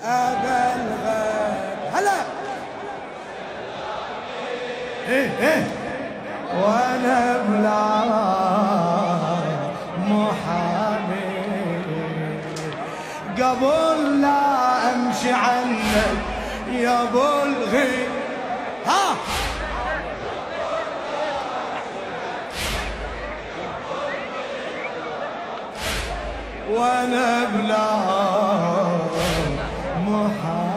أبلغك هلا وانا بلا محامي قبل لا امشي عنك يا ابو الغي ها وانا بلا محامي